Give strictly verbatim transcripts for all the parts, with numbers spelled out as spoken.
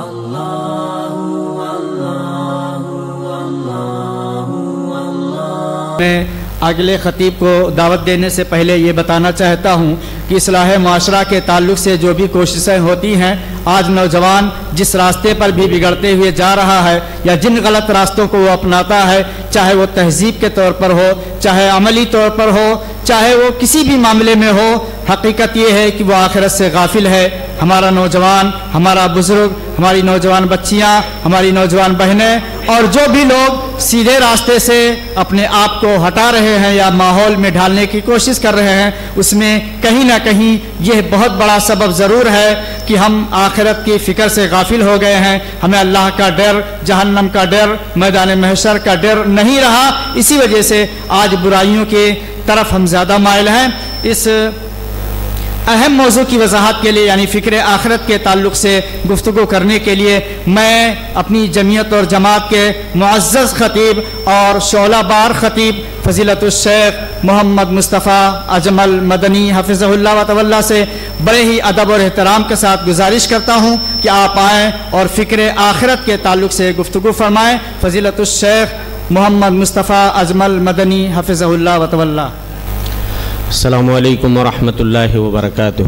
میں اگلے خطیب کو دعوت دینے سے پہلے یہ بتانا چاہتا ہوں کہ اصلاح معاشرہ کے تعلق سے جو بھی کوششیں ہوتی ہیں، آج نوجوان جس راستے پر بھی بگڑتے ہوئے جا رہا ہے یا جن غلط راستوں کو وہ اپناتا ہے، چاہے وہ تہذیب کے طور پر ہو، چاہے عملی طور پر ہو، چاہے وہ کسی بھی معاملے میں ہو، حقیقت یہ ہے کہ وہ آخرت سے غافل ہے۔ ہمارا نوجوان، ہمارا بزرگ، ہماری نوجوان بچیاں، ہماری نوجوان بہنیں اور جو بھی لوگ سیدھے راستے سے اپنے آپ کو ہٹا رہے ہیں یا ماحول میں ڈھالنے کی کوشش کر رہے ہیں، اس میں کہیں نہ کہیں یہ بہت بڑا سبب ضرور ہے کہ ہم آخرت کی فکر سے غافل ہو گئے ہیں۔ ہمیں اللہ کا ڈر، جہنم کا ڈر، میدان محشر کا ڈر نہیں رہا، اسی وجہ سے آج برائیوں کی طرف ہم زیادہ مائل ہیں۔ اس اہم موضوع کی وضاحت کے لیے یعنی فکر آخرت کے تعلق سے گفتگو کرنے کے لیے میں اپنی جمعیت اور جماعت کے معزز خطیب اور شعلہ بار خطیب فضیلت الشیخ محمد مصطفیٰ اجمل مدنی حفظہ اللہ و تولا سے بڑے ہی ادب اور احترام کے ساتھ گزارش کرتا ہوں کہ آپ آئیں اور فکر آخرت کے تعلق سے گفتگو فرمائیں۔ فضیلت الشیخ محمد مصطفیٰ اجمل مدنی حفظہ اللہ و تولا۔ السلام علیکم ورحمۃ اللہ وبرکاتہ۔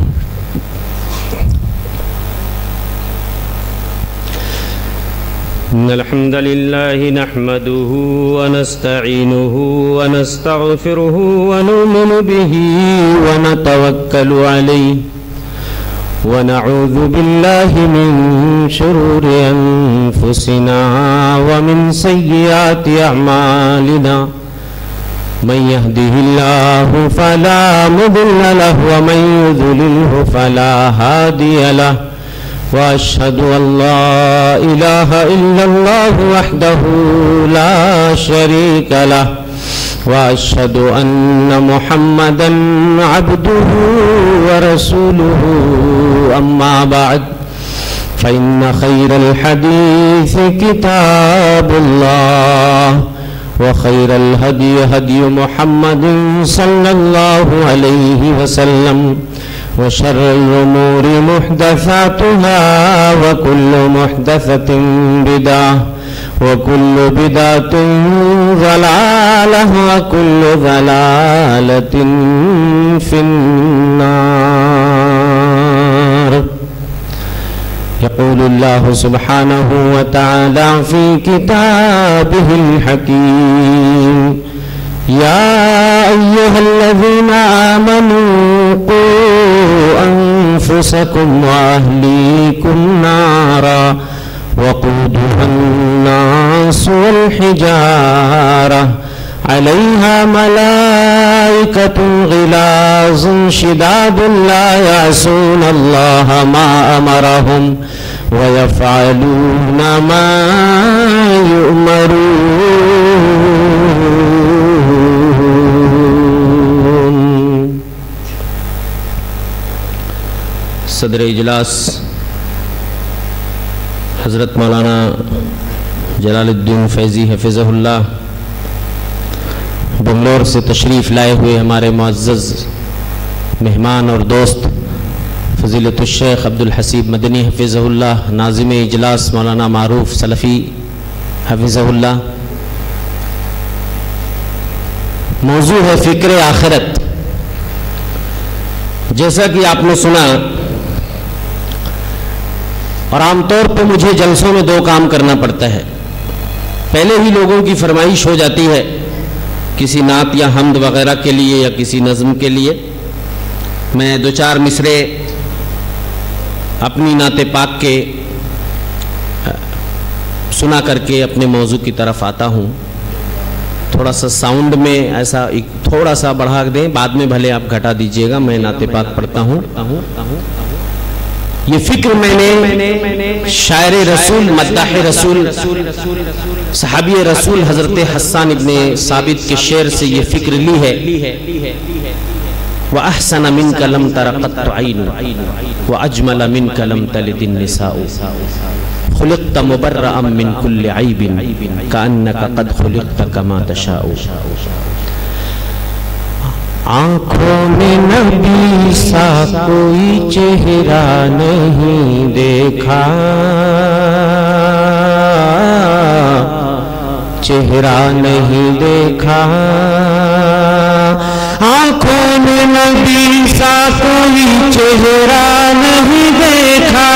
ان الحمد للہ نحمده ونستعینه ونستغفره ونؤمن به ونتوکل علیہ ونعوذ باللہ من شرور انفسنا ومن سیئات اعمالنا من يهده الله فلا مضل له ومن يضلله فلا هادي له وأشهد أن لا إله إلا الله وحده لا شريك له وأشهد أن محمدا عبده ورسوله أما بعد فإن خير الحديث كتاب الله وخير الهدي هدي محمد صلى الله عليه وسلم وشر الأمور محدثاتها وكل محدثة بدعة وكل بدعة ضلالة وكل ضلالة في النار۔ يقول الله سبحانه وتعالى في كتابه الحكيم: يا أيها الذين آمنوا قوا أنفسكم وأهليكم نارا وقودها الناس والحجارة عليها ملائكة غلاظ شداد لا يعصون الله ما أمرهم ويفعلون ما يؤمرون۔ صدر اجلاس حضرت مولانا جلال الدین فیضی حفظہ اللہ، بنگلور سے تشریف لائے ہوئے ہمارے معزز مہمان اور دوست فضیلت الشیخ عبدالحسیب مدنی حفظہ اللہ، ناظم اجلاس مولانا معروف سلفی حفظہ اللہ۔ موضوع ہے فکر آخرت۔ جیسا کہ آپ نے سنا، اور عام طور پہ مجھے جلسوں میں دو کام کرنا پڑتا ہے۔ پہلے ہی لوگوں کی فرمائش ہو جاتی ہے کسی نعت یا حمد وغیرہ کے لیے یا کسی نظم کے لیے، میں دو چار مصرے اپنی نعت پاک کے سنا کر کے اپنے موضوع کی طرف آتا ہوں۔ تھوڑا سا ساؤنڈ میں ایسا ایک تھوڑا سا بڑھا دیں، بعد میں بھلے آپ گھٹا دیجئے گا، میں نعت پاک پڑھتا ہوں۔ یہ فکر میں نے شاعر رسول، مداح رسول، صحابی رسول حضرت حسان ابن ثابت کے شعر سے یہ فکر لی ہے۔ وَأَحْسَنَ مِنْكَ لَمْ تَرَ قَطُّ عَيْنٌ وَأَجْمَلَ مِنْكَ لَمْ تَلِدِ النِّسَاءُ خُلِقْتَ مُبَرَّأً مِنْ كُلِّ عَيْبٍ كَأَنَّكَ قَدْ خُلِقْتَ كَمَا تَشَاءُ۔ آنکھوں میں نبی سا کوئی چہرہ نہیں دیکھا، چہرہ نہیں دیکھا، آنکھوں نے نبی سا کوئی چہرہ نہیں دیکھا،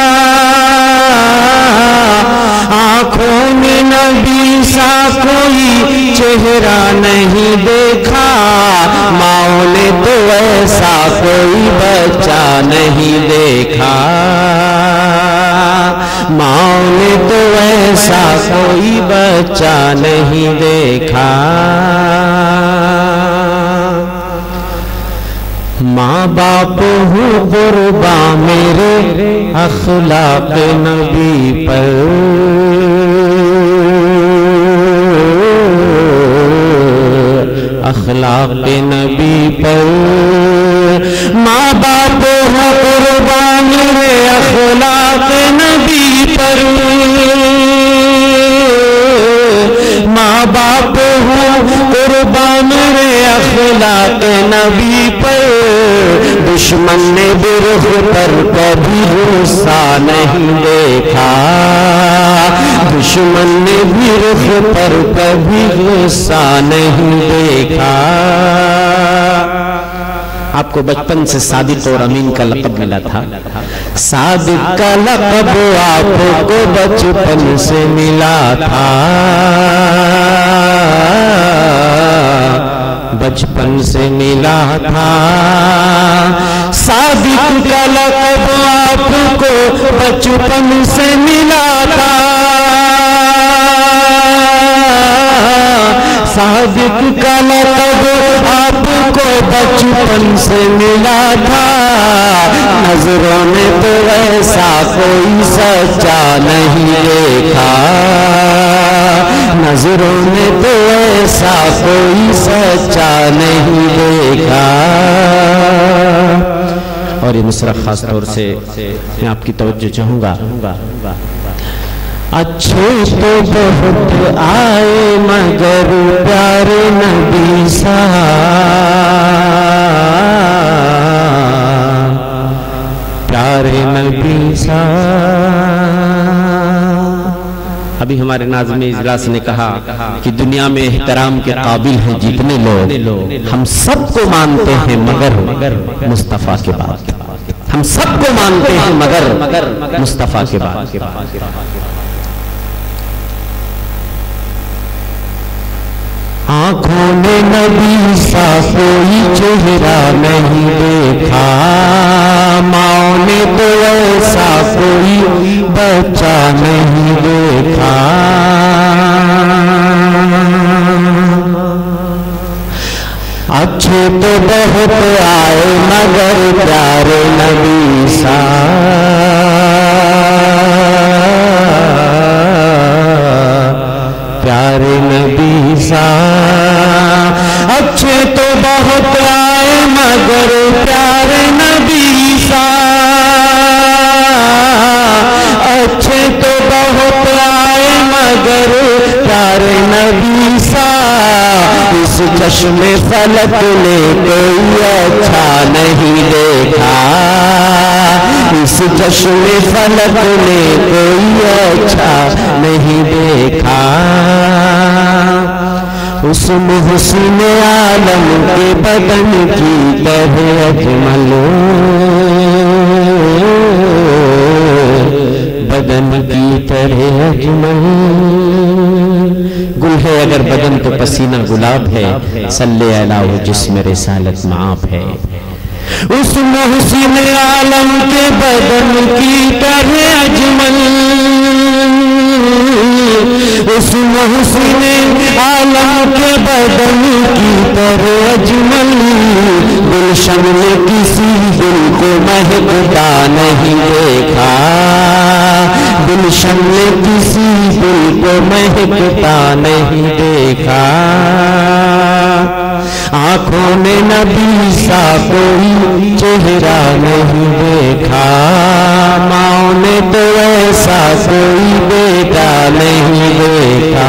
آنکھوں نے نبی سا کوئی چہرہ نہیں دیکھا، ماؤں نے تو ایسا کوئی بچہ نہیں دیکھا، ماؤں نے تو ایسا کوئی بچہ نہیں دیکھا۔ ماں باپ ہوں قرباں میرے اخلاق نبی پر، اخلاق نبی پر، ماں باپ ہوں قرباں میرے اخلاق نبی پر، ماں باپ ہوں قربان میرے اخلاق نبی پر، دشمن نے بھی رخ پر کبھی غصہ نہیں دیکھا، دشمن نے بھی رخ پر کبھی غصہ نہیں دیکھا۔ آپ کو بچپن سے صادق اور امین کا لقب ملا تھا، صادق کا لقب آپ کو بچپن سے ملا تھا، بچپن سے ملا تھا، صادق کا لقب آپ کو بچپن سے ملا تھا، صادق کا لقب آپ کو بچپن سے ملا تھا، نظروں نے تو ایسا کوئی سچا نہیں دیکھا، نظروں نے تو ایسا کوئی سچا نہیں دیکھا۔ اور یہ مصرع خاص طور سے میں آپ کی توجہ چاہوں گا، اچھے تو بہت آئے مگر پیارے نبی سا، پیارے نبی سا۔ ابھی ہمارے ناظم اجلاس نے کہا کہ دنیا میں احترام کے قابل ہیں جتنے لوگ، ہم سب کو مانتے ہیں مگر مصطفیٰ کے بعد، ہم سب کو مانتے ہیں مگر مصطفیٰ کے بعد۔ آنکھوں نے نبی سا کوئی چہرہ نہیں دیکھا، ماؤں نے تو ایسا کوئی بچہ نہیں دیکھا، اچھے تو بہت آئے مگر پیارے نبی سا، پیارے نبی سا، اچھے تو بہت آئے مگر پیارے نبی سا، اچھے تو بہت آئے مگر پیارے نبی سا، اس چشم فلک نے کوئی اچھا نہیں دیکھا، اس چشم فلک نے کوئی اچھا نہیں دیکھا، اس محسن عالم کے بدن کی طرح اجمل، بدن کی طرح اجمل، گل ہے اگر بدن تو پسینہ گلاب ہے، صلی علیہ جسم رسالت معاف ہے، اس محسن عالم کے بدن کی طرح اجمل، اس محسن عالم کے بدن کی طرح اجمل، گلشن نے کسی دل کو مہکتا نہیں دیکھا، گلشن نے کسی دل کو مہکتا نہیں دیکھا، آنکھوں نے نبی سا کوئی چہرہ نہیں دیکھا، ماؤں نے تو ایسا کوئی بیٹا نہیں دیکھا۔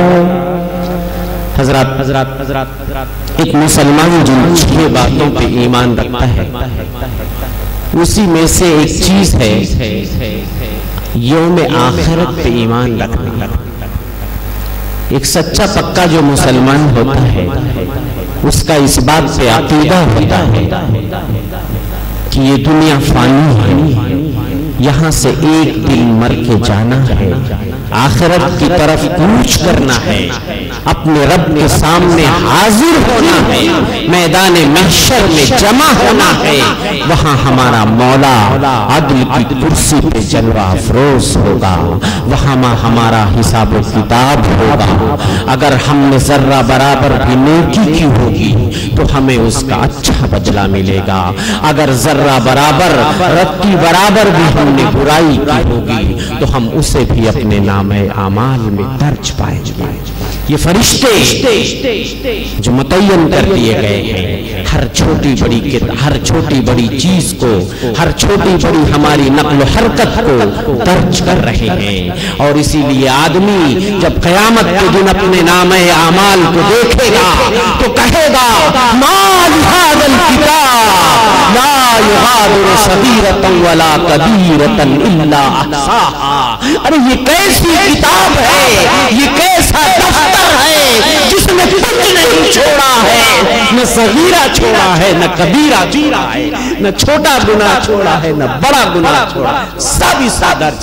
حضرات حضرات حضرات ایک مسلمان جو چھ باتوں پہ ایمان رکھتا ہے، اسی میں سے ایک چیز ہے یوم آخرت پہ ایمان رکھنا، ایک سچا پکا جو مسلمان ہوتا ہے اس کا اس بات سے عقیدہ ہوتا ہے کہ یہ دنیا فانی ہے، یہاں سے ایک دن مر کے جانا ہے، آخرت کی طرف کوچ کرنا ہے، اپنے رب کے سامنے حاضر ہونا ہے، میدان محشر میں جمع ہونا ہے، وہاں ہمارا مولا عدل کی کرسی پہ جلوہ افروز ہوگا، وہاں ہمارا حساب و کتاب ہوگا۔ اگر ہم نے ذرہ برابر بھی نیکی کی ہوگی تو ہمیں اس کا اچھا بدلہ ملے گا، اگر ذرہ برابر رتی برابر بھی ہم نے برائی کی ہوگی تو ہم اسے بھی اپنے نام اعمال میں درج پائیں گے۔ یہ فرشتے جو متعین کر دیے گئے ہیں، ہر چھوٹی بڑی ہر چھوٹی بڑی چیز کو، ہر چھوٹی بڑی ہماری نقل و حرکت کو درج کر رہے ہیں، اور اسی لیے آدمی جب قیامت کے دن اپنے نام اعمال کو دیکھے گا تو کہے گا ما لهذا الكتاب لا يغادر صغيرة ولا كبيرة الا احصاها۔ ارے یہ کیسی کتاب ہے، یہ کیسا دفتر ہے جس میں کچھ نہیں چھوڑا ہے، نہ صغیرہ چھوڑا ہے، نہ کبیرہ چھوڑا ہے، نہ چھوٹا گناہ چھوڑا ہے، نہ بڑا گناہ چھوڑا ہے، سب سادر۔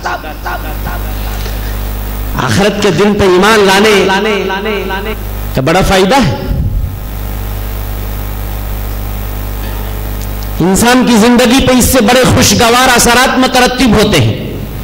آخرت کے دن پہ ایمان لانے کا بڑا فائدہ ہے۔ انسان کی زندگی پہ اس سے بڑے خوشگوار اثرات مترتب ہوتے ہیں۔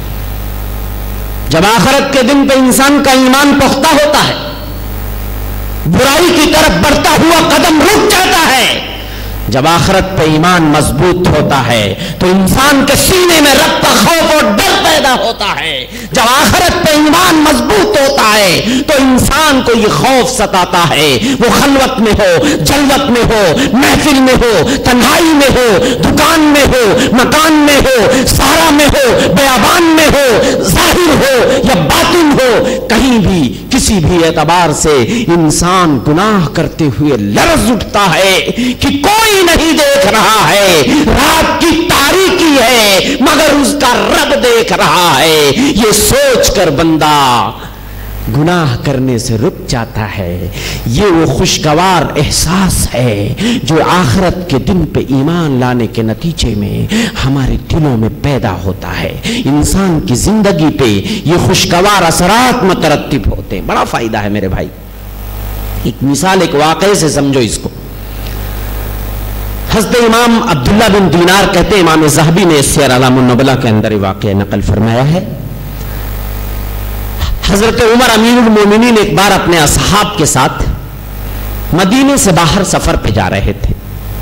جب آخرت کے دن پہ انسان کا ایمان پختہ ہوتا ہے، برائی کی طرف بڑھتا ہوا قدم رک جاتا ہے۔ جب آخرت پہ ایمان مضبوط ہوتا ہے تو انسان کے سینے میں رب کا خوف اور ڈر پیدا ہوتا ہے۔ جب آخرت پہ ایمان مضبوط ہوتا ہے تو انسان کو یہ خوف ستاتا ہے، وہ خلوت میں ہو، جلوت میں ہو، محفل میں ہو، تنہائی میں ہو، دکان میں ہو، مکان میں ہو، صحرا میں ہو، بیابان میں ہو، ظاہر ہو یا باطن ہو، کہیں بھی کسی بھی اعتبار سے انسان گناہ کرتے ہوئے لرز اٹھتا ہے کہ کوئی نہیں دیکھ رہا ہے، رات کی تاریکی ہے مگر اس کا رب دیکھ رہا ہے۔ یہ سوچ کر بندہ گناہ کرنے سے رک جاتا ہے۔ یہ وہ خوشگوار احساس ہے جو آخرت کے دن پہ ایمان لانے کے نتیجے میں ہمارے دلوں میں پیدا ہوتا ہے۔ انسان کی زندگی پہ یہ خوشگوار اثرات مترتب ہوتے ہیں۔ بڑا فائدہ ہے میرے بھائی۔ ایک مثال، ایک واقعے سے سمجھو اس کو۔ حضرت امام عبداللہ بن دینار کہتے ہیں، امام ذہبی نے سیر اعلام النبلاء کے اندر واقعہ نقل فرمایا ہے، حضرت عمر امیر المومنین ایک بار اپنے اصحاب کے ساتھ مدینے سے باہر سفر پہ جا رہے تھے۔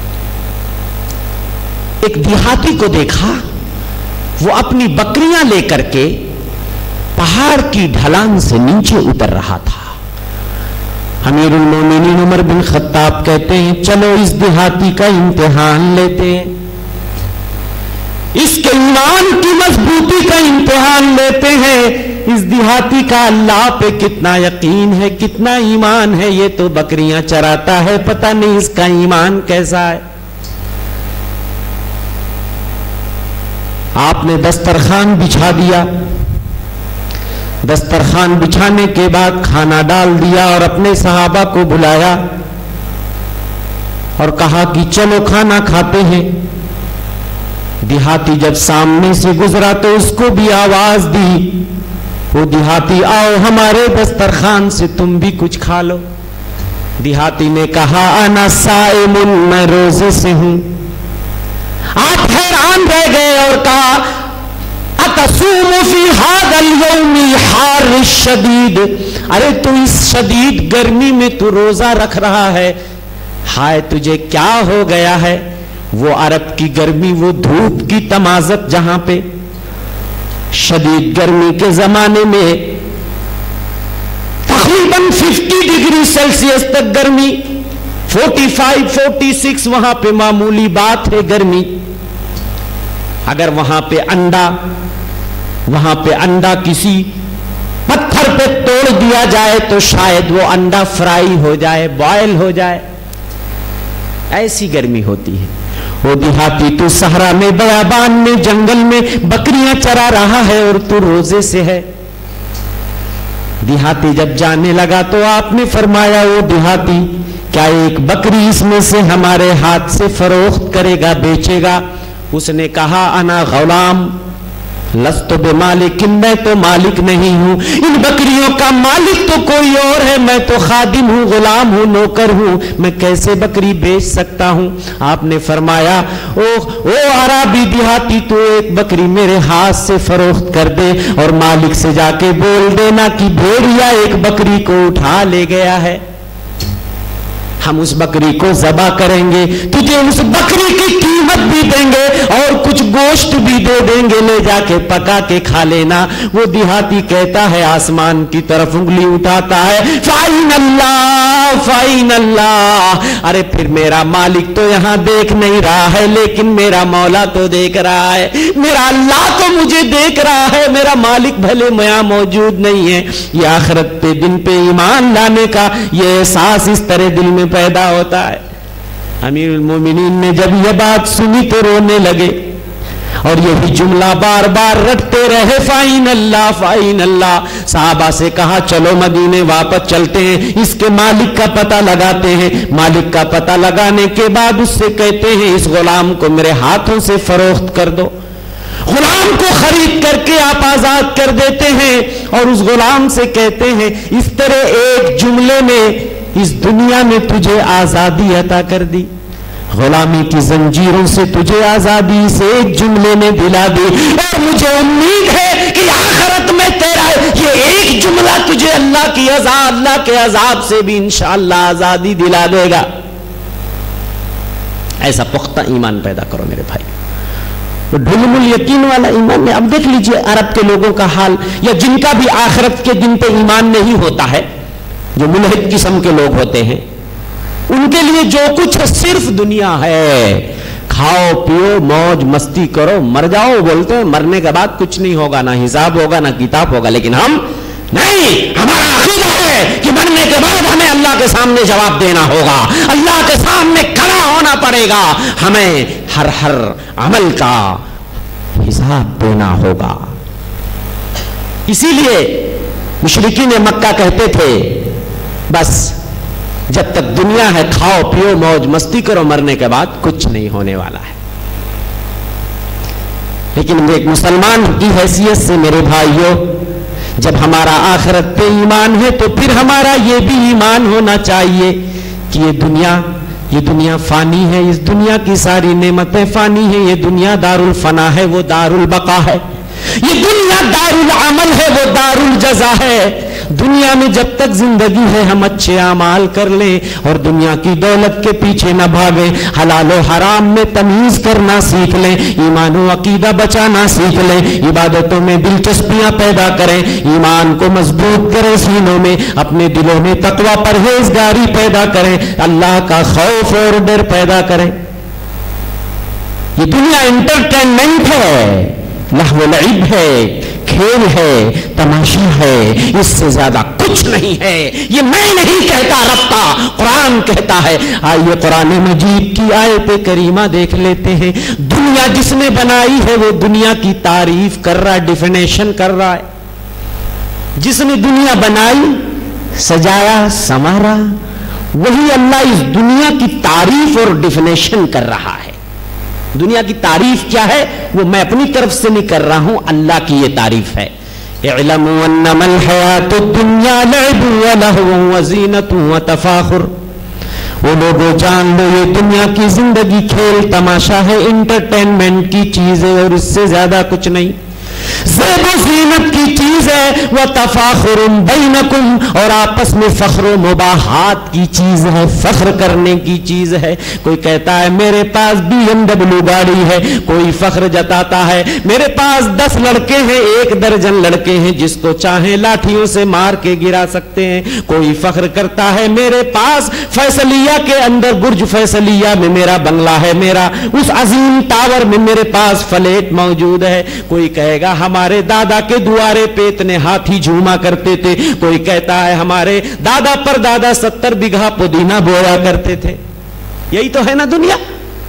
ایک دیہاتی کو دیکھا، وہ اپنی بکریاں لے کر کے پہاڑ کی ڈھلان سے نیچے اتر رہا تھا۔ امیر المومنین عمر بن خطاب کہتے ہیں چلو اس دیہاتی کا امتحان لیتے ہیں، اس کے ایمان کی مضبوطی کا امتحان لیتے ہیں۔ اس دیہاتی کا اللہ پہ کتنا یقین ہے، کتنا ایمان ہے، یہ تو بکریاں چراتا ہے، پتہ نہیں اس کا ایمان کیسا ہے۔ آپ نے دسترخوان بچھا دیا، دسترخوان بچھانے کے بعد کھانا ڈال دیا اور اپنے صحابہ کو بلایا اور کہا کہ چلو کھانا کھاتے ہیں۔ دیہاتی جب سامنے سے گزرا تو اس کو بھی آواز دی، وہ دیہاتی آؤ ہمارے دسترخوان سے تم بھی کچھ کھا لو۔ دیہاتی نے کہا انا صائم، میں روزے سے ہوں۔ آپ حیران رہ گئے اور کہا اتصوم فی ھذا اليوم الحار الشدید، ارے تو اس شدید گرمی میں تو روزہ رکھ رہا ہے، ہائے تجھے کیا ہو گیا ہے؟ وہ عرب کی گرمی، وہ دھوپ کی تمازت، جہاں پہ شدید گرمی کے زمانے میں تقریباً ففٹی ڈگری سیلسیس تک گرمی، فورٹی فائیو فورٹی سکس وہاں پہ معمولی بات ہے گرمی۔ اگر وہاں پہ انڈا وہاں پہ انڈا کسی پتھر پہ توڑ دیا جائے تو شاید وہ انڈا فرائی ہو جائے، بوائل ہو جائے، ایسی گرمی ہوتی ہے۔ وہ دیہاتی تو صحرا میں، بیابان میں، جنگل میں بکریاں چرا رہا ہے اور تو روزے سے ہے۔ دیہاتی جب جانے لگا تو آپ نے فرمایا وہ دیہاتی کیا ایک بکری اس میں سے ہمارے ہاتھ سے فروخت کرے گا, بیچے گا؟ اس نے کہا انا غلام لست بمالک, میں تو مالک نہیں ہوں, ان بکریوں کا مالک تو کوئی اور ہے, میں تو خادم ہوں, غلام ہوں, نوکر ہوں, میں کیسے بکری بیچ سکتا ہوں؟ آپ نے فرمایا او او عربی دیہاتی تو ایک بکری میرے ہاتھ سے فروخت کر دے اور مالک سے جا کے بول دینا کہ بھیڑیا ایک بکری کو اٹھا لے گیا ہے, ہم اس بکری کو ذبح کریں گے, تجھے اس بکری کی قیمت بھی دیں گے اور کچھ گوشت بھی دے دیں گے, لے جا کے پکا کے کھا لینا. وہ دیہاتی کہتا ہے, آسمان کی طرف انگلی اٹھاتا ہے, فائن اللہ فائن اللہ, ارے پھر میرا مالک تو یہاں دیکھ نہیں رہا ہے لیکن میرا مولا تو دیکھ رہا ہے, میرا اللہ تو مجھے دیکھ رہا ہے, میرا مالک بھلے یہاں موجود نہیں ہے. یہ آخرت پہ دن پہ ایمان لانے کا یہ احساس اس طرح دل میں پیدا ہوتا ہے. امیر المومنین نے جب یہ بات سنی تو رونے لگے اور یہی جملہ بار بار رٹتے رہے, فائن اللہ فائن اللہ. صحابہ سے کہا چلو مدینے واپس چلتے ہیں, اس کے مالک کا پتہ لگاتے ہیں. مالک کا پتہ لگانے کے بعد اس سے کہتے ہیں اس غلام کو میرے ہاتھوں سے فروخت کر دو. غلام کو خرید کر کے آپ آزاد کر دیتے ہیں اور اس غلام سے کہتے ہیں اس طرح ایک جملے میں اس دنیا میں تجھے آزادی عطا کر دی, غلامی کی زنجیروں سے تجھے آزادی سے ایک جملے نے دلا دی, اور مجھے امید ہے کہ آخرت میں تیرا یہ ایک جملہ تجھے اللہ کی عذاب اللہ کے عذاب سے بھی انشاءاللہ آزادی دلا دے گا. ایسا پختہ ایمان پیدا کرو میرے بھائی, ڈھلم الیقین والا ایمان ہے. اب دیکھ لیجئے عرب کے لوگوں کا حال, یا جن کا بھی آخرت کے دن پہ ایمان نہیں ہوتا ہے, جو ملحد قسم کے لوگ ہوتے ہیں, ان کے لیے جو کچھ صرف دنیا ہے, کھاؤ پیو موج مستی کرو مر جاؤ. بولتے ہیں مرنے کے بعد کچھ نہیں ہوگا, نہ حساب ہوگا نہ کتاب ہوگا, لیکن ہم نہیں, ہمارا عقیدہ ہے کہ مرنے کے بعد ہمیں اللہ کے سامنے جواب دینا ہوگا, اللہ کے سامنے کھڑا ہونا پڑے گا, ہمیں ہر ہر عمل کا حساب دینا ہوگا. اسی لیے مشرکین مکہ کہتے تھے بس جب تک دنیا ہے کھاؤ پیو موج مستی کرو, مرنے کے بعد کچھ نہیں ہونے والا ہے. لیکن ایک مسلمان کی حیثیت سے میرے بھائیوں, جب ہمارا آخرت پہ ایمان ہے تو پھر ہمارا یہ بھی ایمان ہونا چاہیے کہ یہ دنیا یہ دنیا فانی ہے, اس دنیا کی ساری نعمتیں فانی ہیں, یہ دنیا دار الفنا ہے وہ دار البقا ہے, یہ دنیا دار العمل ہے وہ دار الجزا ہے. دنیا میں جب تک زندگی ہے ہم اچھے اعمال کر لیں اور دنیا کی دولت کے پیچھے نہ بھاگیں, حلال و حرام میں تمیز کرنا سیکھ لیں, ایمان و عقیدہ بچانا سیکھ لیں, عبادتوں میں دلچسپیاں پیدا کریں, ایمان کو مضبوط کریں سینوں میں, اپنے دلوں میں تقوی پرہیزگاری پیدا کریں, اللہ کا خوف اور ڈر پیدا کریں. یہ دنیا انٹرٹینمنٹ ہے, لہو و لعب ہے, کھیل ہے, تماشا ہے, اس سے زیادہ کچھ نہیں ہے. یہ میں نہیں کہتا, رب کا قرآن کہتا ہے. آئیے قرآن مجید کی آیت کریمہ دیکھ لیتے ہیں. دنیا جس نے بنائی ہے وہ دنیا کی تعریف کر رہا ہے, ڈیفینیشن کر رہا ہے. جس نے دنیا بنائی, سجایا, سنوارا, وہی اللہ اس دنیا کی تعریف اور ڈیفینیشن کر رہا ہے. دنیا کی تعریف کیا ہے وہ میں اپنی طرف سے نہیں کر رہا ہوں, اللہ کی یہ تعریف ہے. اعلموا انما الحیات الدنیا لعب ولہو وزینۃ وتفاخر. وہ لوگوں جان لو یہ دنیا کی زندگی کھیل تماشا ہے, انٹرٹینمنٹ کی چیز ہے اور اس سے زیادہ کچھ نہیں. زیب و زینت کی چیز ہے, وتفاخر بینکم, اور آپس میں فخر و مباحات کی چیز ہے, فخر کرنے کی چیز ہے. کوئی کہتا ہے میرے پاس بی ایم ڈبلیو گاڑی ہے, کوئی فخر جتاتا ہے میرے پاس دس لڑکے ہیں, ایک درجن لڑکے ہیں, جس کو چاہیں لاٹھیوں سے مار کے گرا سکتے ہیں. کوئی فخر کرتا ہے میرے پاس فیصلیہ کے اندر برج فیصلیہ میں میرا بنگلہ ہے, میرا اس عظیم ٹاور میں میرے پاس فلیٹ موجود ہے. کوئی کہے گا ہمارے دادا کے دوارے پہ اتنے ہاتھی جھوما کرتے تھے. کوئی کہتا ہے ہمارے دادا پر دادا ستر بیگھا پودینہ بویا کرتے تھے. یہی تو ہے نا دنیا.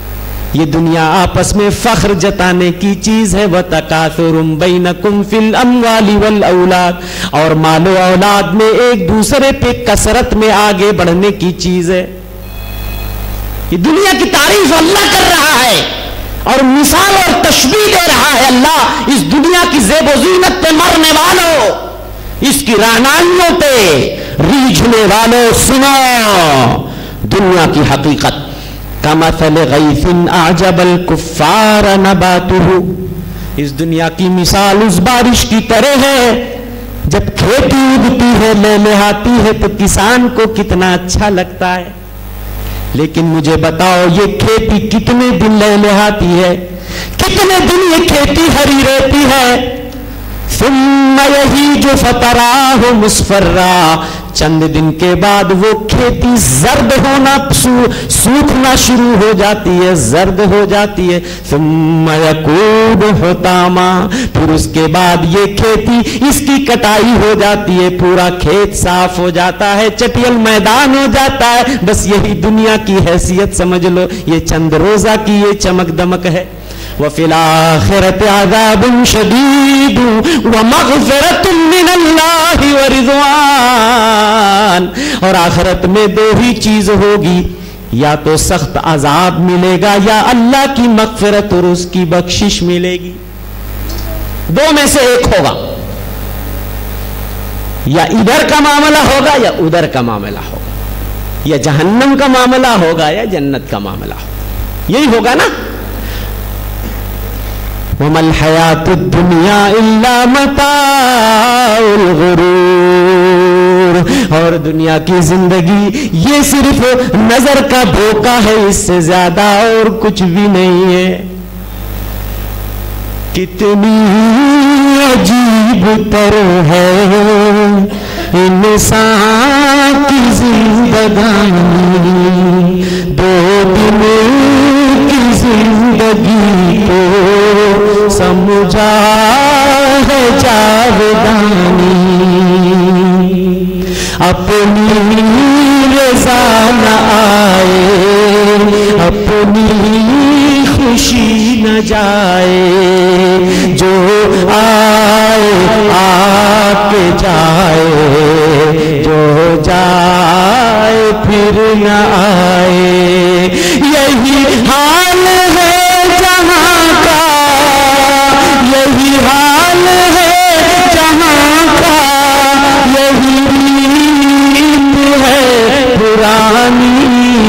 یہ دنیا آپس میں فخر جتانے کی چیز ہے، وَتَكَاثُرٌ بَيْنَكُمْ فِي الْأَمْوَالِ وَالْأَوْلَادِ، اور مال و اولاد میں ایک دوسرے پہ کثرت میں آگے بڑھنے کی چیز ہے۔ یہ دنیا کی تعریف اللہ کر رہا ہے اور مثال اور تشبیہ دے رہا ہے۔ اللہ اس دنیا کی زیب و زینت پہ مرنے والوں، اس کی رعنائیوں پہ ریجھنے والوں، سنو دنیا کی حقیقت۔ کمثل غیث اعجب الکفار نباتہ، اس دنیا کی مثال اس بارش کی طرح ہے، جب کھیتی اگتی ہے لہلہاتی ہے تو کسان کو کتنا اچھا لگتا ہے، لیکن مجھے بتاؤ یہ کھیتی کتنے دن لہلہاتی ہے، کتنے دن یہ کھیتی ہری رہتی ہے؟ ثم یہیج فتراہ مصفرا، چند دن کے بعد وہ کھیتی زرد ہونا سوکھنا شروع ہو جاتی ہے، زرد ہو جاتی ہے۔ ثم یکون حطاما، پھر اس کے بعد یہ کھیتی اس کی کٹائی ہو جاتی ہے، پورا کھیت صاف ہو جاتا ہے، چٹیل میدان ہو جاتا ہے۔ بس یہی دنیا کی حیثیت سمجھ لو، یہ چند روزہ کی یہ چمک دمک ہے۔ وَفِي الْآخِرَةِ عَذَابٌ شَدِيدٌ وَمَغْفِرَةٌ مِّنَ اللَّهِ وَرِضْوَانٌ، اور آخرت میں دو ہی چیز ہوگی، یا تو سخت عذاب ملے گا یا اللہ کی مغفرت اور اس کی بخشش ملے گی، دو میں سے ایک ہوگا، یا ادھر کا معاملہ ہوگا یا ادھر کا معاملہ ہوگا، یا جہنم کا معاملہ ہوگا یا جنت کا معاملہ ہوگا، یہی ہوگا نا۔ وَمَا الْحَيَاةُ الدُّنْيَا إِلَّا مَتَاعُ الْغُرُورِ، اور دنیا کی زندگی یہ صرف نظر کا دھوکہ ہے، اس سے زیادہ اور کچھ بھی نہیں ہے۔ کتنی عجیب تر ہے انسان کی زندگانی، دو دن کی زندگی کو سمجھا ہے جاودانی، اپنی رضا نہ آئے اپنی خوشی نہ جائے، جو آئے آ کے جائے، جو جائے پھر نہ آئے، یہی حال ہے جہاں کا، یہی حال ہے جہاں کا، یہی ریت ہے پرانی،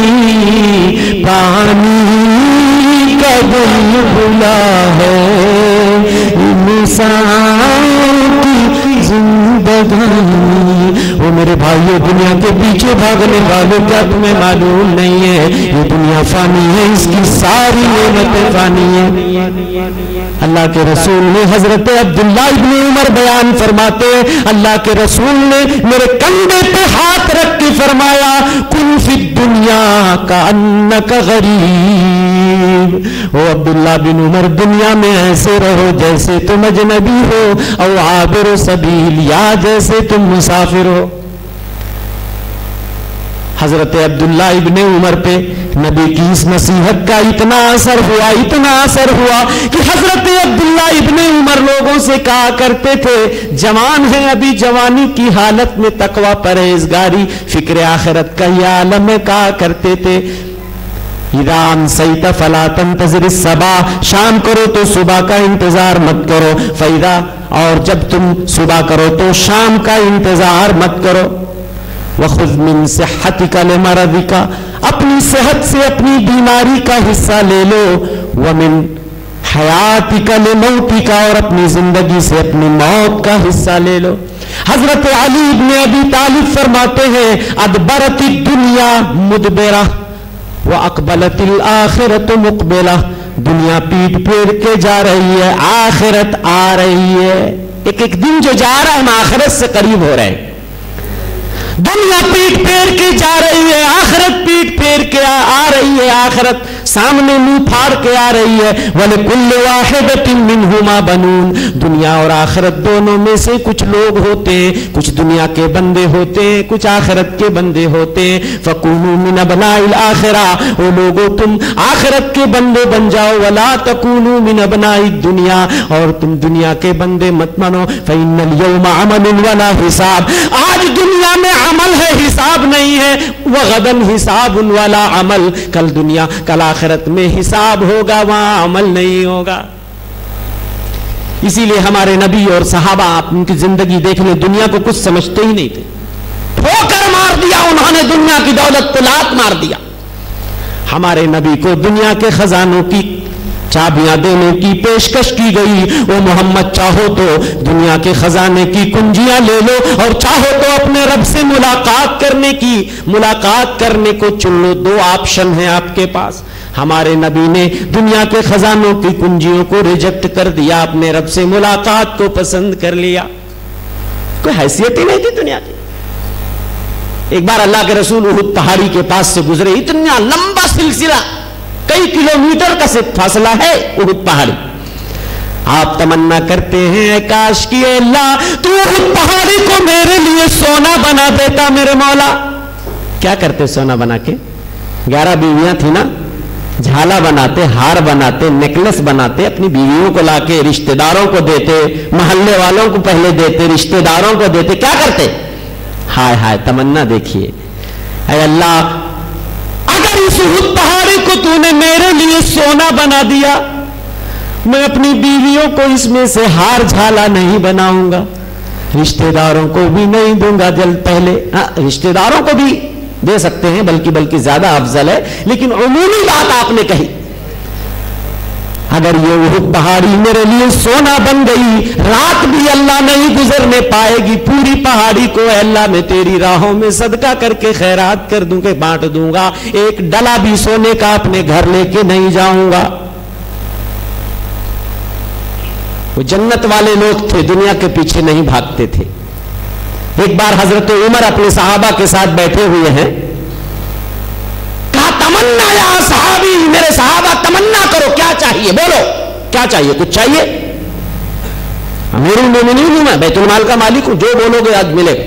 پانی کا بلبلا ہے انسان کی زندگانی۔ وہ میرے بھائیوں، دنیا کے پیچھے بھاگنے والوں کیا تمہیں معلوم نہیں ہے یہ دنیا فانی ہے، اس کی ساری نعمتیں فانی ہیں۔ اللہ کے رسول نے حضرت عبداللہ ابن عمر بیان فرماتے ہیں، اللہ کے رسول نے میرے کندھے پہ ہاتھ رکھ کے فرمایا، کن فی الدنیا کأنک غریب۔ او عبداللہ بن عمر، دنیا میں ایسے رہو جیسے تم اجنبی ہو، او عابر سبیل، یا جیسے تم مسافر ہو۔ حضرت عبداللہ ابن عمر پہ نبی کی اس نصیحت کا اتنا اثر ہوا، اتنا اثر ہوا کہ حضرت عبداللہ ابن عمر لوگوں سے کہا کرتے تھے، جوان ہیں ابھی، جوانی کی حالت میں تقوی پرہیزگاری فکر آخرت کا یہ عالم میں کہا کرتے تھے، اذا امسیت فلا تنتظر الصباح، شام کرو تو صبح کا انتظار مت کرو، فاذا، اور جب تم صبح کرو تو شام کا انتظار مت کرو، وَخُذْ مِن صِحَّتِكَ لِمَرَضِكَ، اپنی صحت سے اپنی بیماری کا حصہ لے لو، وَمِن حَيَاتِكَ لِمَوْتِكَ، اور اپنی زندگی سے اپنی موت کا حصہ لے لو۔ حضرت علی بن ابی طالب فرماتے ہیں، ادبرت الدنیا مدبرہ وَأَقْبَلَتِ الْآخِرَةُ مُقْبِلَةٌ، دنیا پیٹ پھیر کے جا رہی ہے، آخرت آ رہی ہے، ایک ایک دن جو جا رہا ہے ہم آخرت سے قریب ہو رہے ہیں۔ دنیا پیٹ پھیر کے جا رہی ہے، آخرت پیٹ پھیر کے آ رہی ہے، آخرت سامنے منہ پھاڑ کے آ رہی ہے. وَلِكُلِّ وَاحِدَةٍ مِّنْهُمَا بَنُونَ. دنیا اور آخرت دونوں میں سے کچھ لوگ ہوتے ہیں, کچھ دنیا کے بندے ہوتے ہیں, کچھ آخرت کے بندے ہوتے ہیں. فَكُونُوا مِنْ أَبْنَاءِ الْآخِرَةِ. او لوگو تم آخرت کے بندے بن جاؤ. وَلَا تَكُونُوا مِنْ أَبْنَاءِ الدُّنْيَا. اور تم دنیا کے بندے مت بنو. فَإِنَّ الْيَوْمَ عَمَلٌ وَلَا حِسَاب. آج دنیا میں عمل ہے, حساب نہیں ہے. وَغَدًا حِسَابٌ وَلَا عمل. کل دنیا کل آخرت میں حساب ہوگا, وہاں عمل نہیں ہوگا. اسی لیے ہمارے نبی اور صحابہ, آپ ان کی زندگی دیکھ لیں, دنیا کو کچھ سمجھتے ہی نہیں تھے. ٹھوکر مار دیا انہوں نے, دنیا کی دولت کو لات مار دیا. ہمارے نبی کو دنیا کے خزانوں کی چابیاں دینے کی پیشکش کی گئی. او محمد, چاہو تو دنیا کے خزانے کی کنجیاں لے لو, اور چاہو تو اپنے رب سے ملاقات کرنے کی ملاقات کرنے کو چن لو. دو آپشن ہیں آپ کے پاس. ہمارے نبی نے دنیا کے خزانوں کی کنجیوں کو ریجیکٹ کر دیا, اپنے رب سے ملاقات کو پسند کر لیا. کوئی حیثیت ہی نہیں تھی دنیا کی. ایک بار اللہ کے رسول احد پہاڑی کے پاس سے گزرے. اتنا لمبا سلسلہ, کئی کلومیٹر کا صرف فاصلہ ہے احد پہاڑی. آپ تمنا کرتے ہیں, کاش کی اللہ تو احد پہاڑی کو میرے لیے سونا بنا دیتا میرے مولا. کیا کرتے سونا بنا کے؟ گیارہ بیویاں تھی نا, جھالا بناتے, ہار بناتے, نیکلس بناتے, اپنی بیویوں کو لا کے رشتہ داروں کو دیتے, محلے والوں کو پہلے دیتے, رشتہ داروں کو دیتے. کیا کرتے؟ ہائے ہائے تمنا دیکھیے, اے اللہ اگر اس احد پہاڑی کو تو نے میرے لیے سونا بنا دیا, میں اپنی بیویوں کو اس میں سے ہار جھالا نہیں بناؤں گا, رشتہ داروں کو بھی نہیں دوں گا. جلد پہلے ہاں رشتہ داروں کو بھی دے سکتے ہیں, بلکہ بلکہ زیادہ افضل ہے, لیکن عمومی بات آپ نے کہی. اگر یہ احد پہاڑی میرے لیے سونا بن گئی, رات بھی اللہ نہیں گزرنے پائے گی, پوری پہاڑی کو اے اللہ میں تیری راہوں میں صدقہ کر کے خیرات کر دوں کہ بانٹ دوں گا, ایک ڈلا بھی سونے کا اپنے گھر لے کے نہیں جاؤں گا. وہ جنت والے لوگ تھے, دنیا کے پیچھے نہیں بھاگتے تھے. ایک بار حضرت عمر اپنے صحابہ کے ساتھ بیٹھے ہوئے ہیں, کہا تمنا یا صحابی, میرے صحابہ تمنا کرو, کیا چاہیے بولو, کیا چاہیے؟ کچھ چاہیے؟ امیر المومنین ہوں میں, بیت المال کا مالک ہوں, جو بولو گے آج ملے گا.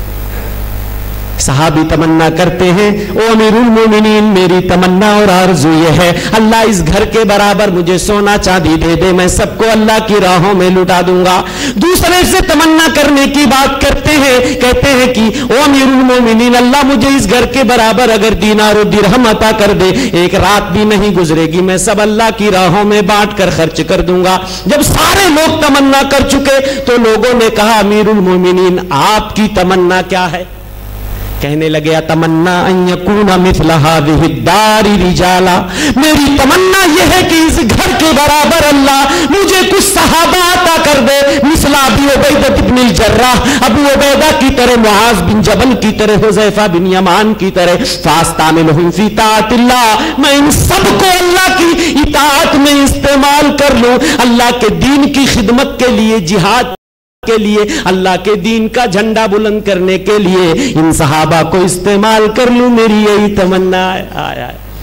صحابی تمنا کرتے ہیں, او امیر المومنین میری تمنا اور آرزو یہ ہے, اللہ اس گھر کے برابر مجھے سونا چاندی دے دے, میں سب کو اللہ کی راہوں میں لٹا دوں گا. دوسرے سے تمنا کرنے کی بات کرتے ہیں, کہتے ہیں کہ او امیر المومنین اللہ مجھے اس گھر کے برابر اگر دینار و درہم عطا کر دے, ایک رات بھی نہیں گزرے گی, میں سب اللہ کی راہوں میں بانٹ کر خرچ کر دوں گا. جب سارے لوگ تمنا کر چکے تو لوگوں نے کہا امیر المومنین آپ کی تمنا کیا ہے؟ کہنے لگے تمنا ان یکون مثل هذه الدار رجالا, میری تمنا یہ ہے کہ اس گھر کے برابر اللہ مجھے کچھ صحابہ عطا کر دے, مثل ابی عبیدہ بن الجراح, ابو عبیدہ کی طرح, معاذ بن جبل کی طرح, حذیفہ بن یمان کی طرح. فاستعملهم فی طاعت اللہ, میں ان سب کو اللہ کی اطاعت میں استعمال کر لوں, اللہ کے دین کی خدمت کے لیے, جہاد کے لیے, اللہ کے دین کا جھنڈا بلند کرنے کے لیے ان صحابہ کو استعمال کر لوں, میری یہی تمنا ہے. آیا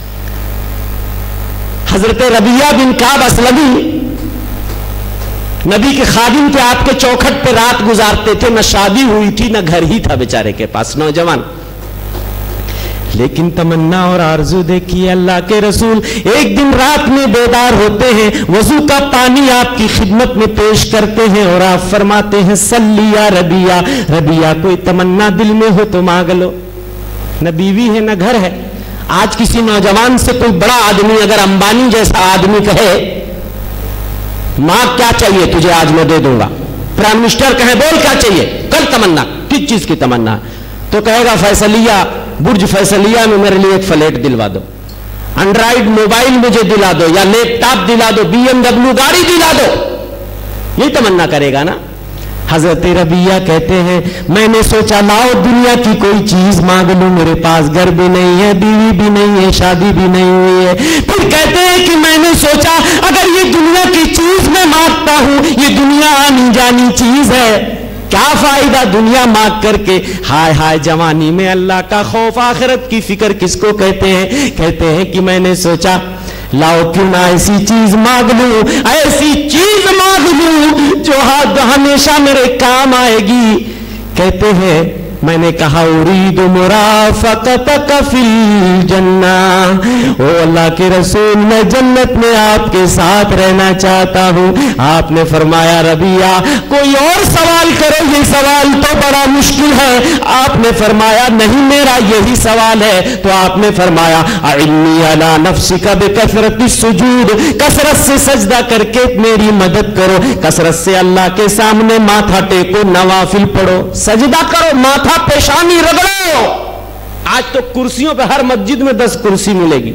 حضرت ربیعہ بن کعب اسلمی نبی کے خادم تھے, آپ کے چوکھٹ پہ رات گزارتے تھے, نہ شادی ہوئی تھی نہ گھر ہی تھا بیچارے کے پاس, نوجوان, لیکن تمنا اور آرزو دیکھیے. اللہ کے رسول ایک دن رات میں بیدار ہوتے ہیں, وضو کا پانی آپ کی خدمت میں پیش کرتے ہیں اور آپ فرماتے ہیں صلی یا ربیعہ, ربیعہ کوئی تمنا دل میں ہو تو مانگ لو. نہ بیوی ہے نہ گھر ہے. آج کسی نوجوان سے کوئی بڑا آدمی اگر امبانی جیسا آدمی کہے ماں کیا چاہیے تجھے آج میں دے دوں گا, پرائم منسٹر کہے بول کیا چاہیے, کل تمنا, کس چیز کی تمنا, تو کہے گا فیصلیہ, برج فیصلیہ میں میرے لیے ایک فلیٹ دلوا دو, اینڈرائیڈ موبائل مجھے دلا دو, یا لیپ ٹاپ دلا دو, بی ایم ڈبلو گاڑی دلا دو, یہ تمنا کرے گا نا. حضرت ربیعہ کہتے ہیں میں نے سوچا لاؤ دنیا کی کوئی چیز مانگ لوں, میرے پاس گھر بھی نہیں ہے, بیوی بھی نہیں ہے, شادی بھی نہیں ہوئی ہے. پھر کہتے ہیں کہ میں نے سوچا اگر یہ دنیا کی چیز میں مانگتا ہوں, یہ دنیا آنی جانی چیز ہے, کیا فائدہ دنیا مانگ کر کے. ہائے ہائے جوانی میں اللہ کا خوف, آخرت کی فکر کس کو کہتے ہیں؟ کہتے ہیں کہ میں نے سوچا लाओ क्यों ना ऐसी चीज मांग लूं, ऐसी चीज मांग लूं जो हाथ हमेशा मेरे काम आएगी। कहते हैं मैंने कहा उरीदु मुराफकतक फिल जन्ना, ओ अल्लाह के रसूल मैं जन्नत में आपके साथ रहना चाहता हूँ। आपने फरमाया रबिया कोई और सवाल करो, ये सवाल तो बड़ा मुश्किल है। आपने फरमाया नहीं मेरा यही सवाल है। तो आपने फरमाया अइन्नी अला नफ्सिका बिकसरति सुजूद, कसरत से सजदा करके मेरी मदद करो, कसरत से अल्लाह के सामने माथा टेको, नवाफिल पढ़ो, सजदा करो, माथा पेशानी रगड़ो। आज तो कुर्सियों पे हर मस्जिद में दस कुर्सी मिलेगी।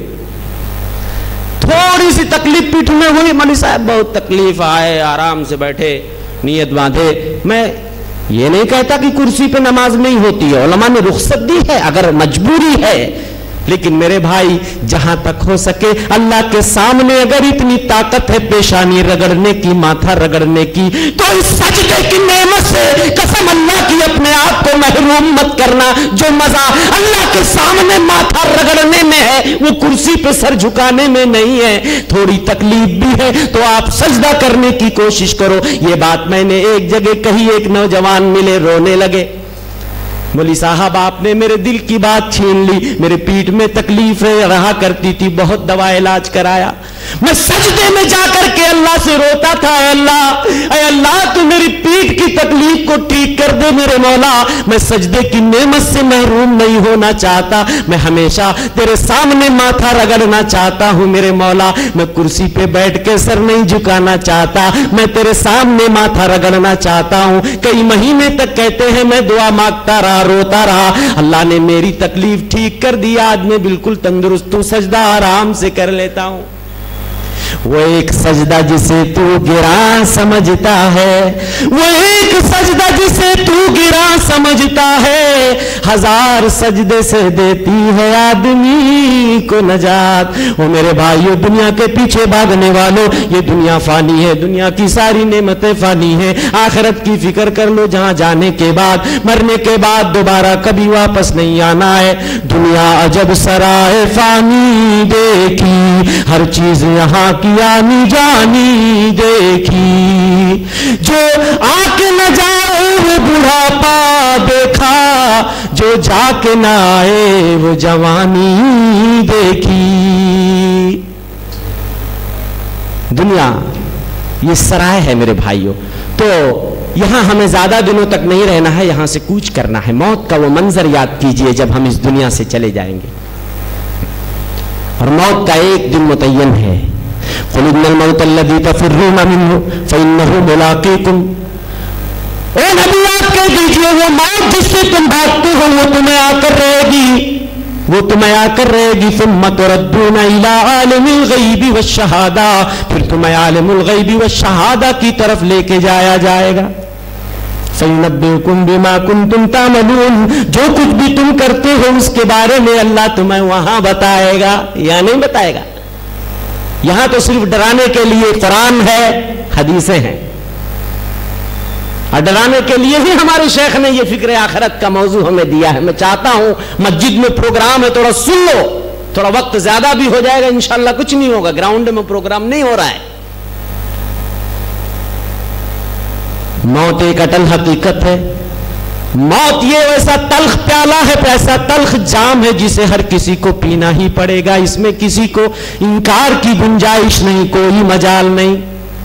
थोड़ी सी तकलीफ पीठ में हुई, मौलवी साहब बहुत तकलीफ आए, आराम से बैठे, नियत बांधे। मैं ये नहीं कहता कि कुर्सी पे नमाज नहीं होती है, उलमा ने रुखसत दी है अगर मजबूरी है, लेकिन मेरे भाई जहां तक हो सके अल्लाह के सामने अगर इतनी ताकत है पेशानी रगड़ने की, माथा रगड़ने की, तो इस सजदे की नेमत से कसम अल्लाह की अपने आप को महरूम मत करना। जो मजा अल्लाह के सामने माथा रगड़ने में है वो कुर्सी पे सर झुकाने में नहीं है। थोड़ी तकलीफ भी है तो आप सजदा करने की कोशिश करो। ये बात मैंने एक जगह कही, एक नौजवान मिले रोने लगे, मौलवी साहब आपने मेरे दिल की बात छीन ली, मेरे पीठ में तकलीफ रहा करती थी, बहुत दवा इलाज कराया, मैं सजदे में जाकर के अल्लाह से रोता था, अल्लाह ऐ अल्लाह तू मेरी पीठ की तकलीफ को ठीक कर दे मेरे मौला। मैं सजदे की नेमत से महरूम नहीं होना चाहता, मैं हमेशा तेरे सामने माथा रगड़ना चाहता हूं मेरे मौला। मैं कुर्सी पे बैठ के सर नहीं झुकाना चाहता, मैं तेरे सामने माथा रगड़ना चाहता हूं। कई महीने तक कहते हैं मैं दुआ मांगता रहा, रोता रहा, अल्लाह ने मेरी तकलीफ ठीक कर दी, आज मैं बिल्कुल तंदुरुस्त हूं, सजदा आराम से कर लेता हूं। वो एक सजदा जिसे तू गिरा समझता है, वो एक सजदा जिसे तू गिरा समझता है, हजार सजदे से देती है आदमी को नजात। वो मेरे भाइयों दुनिया के पीछे भागने वालों, ये दुनिया फानी है, दुनिया की सारी नेमतें फानी है, आखिरत की फिक्र कर लो जहां जाने के बाद, मरने के बाद दोबारा कभी वापस नहीं आना है। दुनिया अजब सराय फानी देखी, हर चीज यहाँ की आनी जानी देखी, जो आके न जाए वो बुढ़ापा देखा, जो जाके न आए वो जवानी देखी। दुनिया ये सराय है मेरे भाइयों, तो यहां हमें ज्यादा दिनों तक नहीं रहना है, यहां से कूच करना है। मौत का वो मंजर याद कीजिए जब हम इस दुनिया से चले जाएंगे, और मौत का एक दिन मुतय्यन है। कुल इन्नल मौत अल्लज़ी तफ़िर्रूना मिन्हु फ़इन्नहु मुलाक़ीकुम। ओ नबी आप कह दीजिए वो मौत जिससे तुम भागते हो वो तुम्हें आकर रहेगी, वो तुम्हें आकर रहेगी। सुम्मा तुरद्दूना इला आलिमिल ग़ैबि वश्शहादा, फिर तुम्हें आलिमुल ग़ैबि वश्शहादा की तरफ लेके जाया जाएगा। फ़युनब्बिउकुम बिमा कुंतुम तामलून, जो कुछ भी तुम करते हो उसके बारे में अल्लाह तुम्हें वहां बताएगा या नहीं बताएगा। यहां तो सिर्फ डराने के लिए कुरान है, हदीसें हैं, और डराने के लिए ही हमारे शेख ने यह फिक्र आखिरत का मौजू हमें दिया है। मैं चाहता हूं मस्जिद में प्रोग्राम है, थोड़ा सुन लो, थोड़ा वक्त ज्यादा भी हो जाएगा, इंशाअल्लाह कुछ नहीं होगा, ग्राउंड में प्रोग्राम नहीं हो रहा है। मौत एक अटल हकीकत है। मौत ये वैसा तल्ख प्याला है, ऐसा तल्ख जाम है जिसे हर किसी को पीना ही पड़ेगा, इसमें किसी को इनकार की गुंजाइश नहीं, कोई मजाल नहीं।